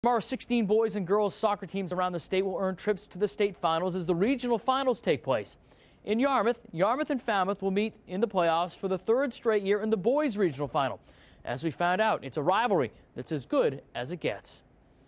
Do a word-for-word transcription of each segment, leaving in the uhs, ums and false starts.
Tomorrow, sixteen boys and girls soccer teams around the state will earn trips to the state finals as the regional finals take place. In Yarmouth, Yarmouth and Falmouth will meet in the playoffs for the third straight year in the boys regional final. As we found out, it's a rivalry that's as good as it gets.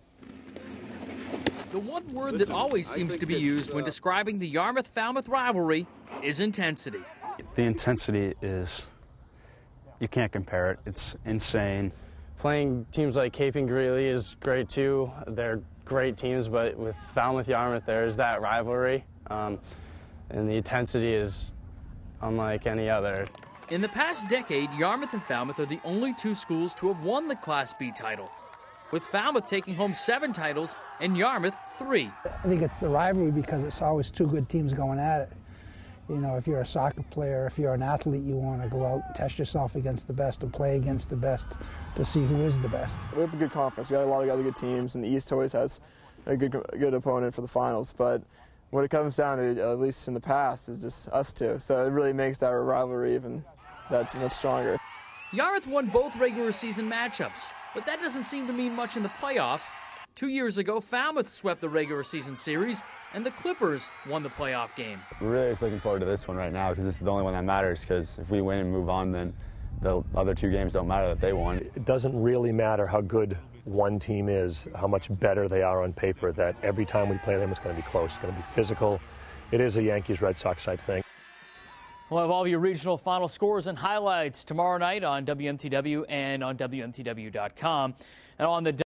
The one word Listen, that always seems to be used uh, when describing the Yarmouth-Falmouth rivalry is intensity. The intensity is, you can't compare it. It's insane. Playing teams like Cape and Greeley is great too. They're great teams, but with Falmouth Yarmouth, there's that rivalry, um, and the intensity is unlike any other. In the past decade, Yarmouth and Falmouth are the only two schools to have won the Class B title, with Falmouth taking home seven titles and Yarmouth three. I think it's the rivalry because it's always two good teams going at it. You know, if you're a soccer player, if you're an athlete, you want to go out and test yourself against the best and play against the best to see who is the best. We have a good conference. We got a lot of other good teams, and the East always has a good, a good opponent for the finals. But what it comes down to, at least in the past, is just us two. So it really makes our rivalry even that much stronger. Yarmouth won both regular season matchups, but that doesn't seem to mean much in the playoffs. Two years ago, Falmouth swept the regular season series, and the Clippers won the playoff game. We're really just looking forward to this one right now because this is the only one that matters, because if we win and move on, then the other two games don't matter that they won. It doesn't really matter how good one team is, how much better they are on paper, that every time we play them it's going to be close, it's going to be physical. It is a Yankees-Red Sox type thing. We'll have all of your regional final scores and highlights tomorrow night on W M T W and on W M T W dot com. And on the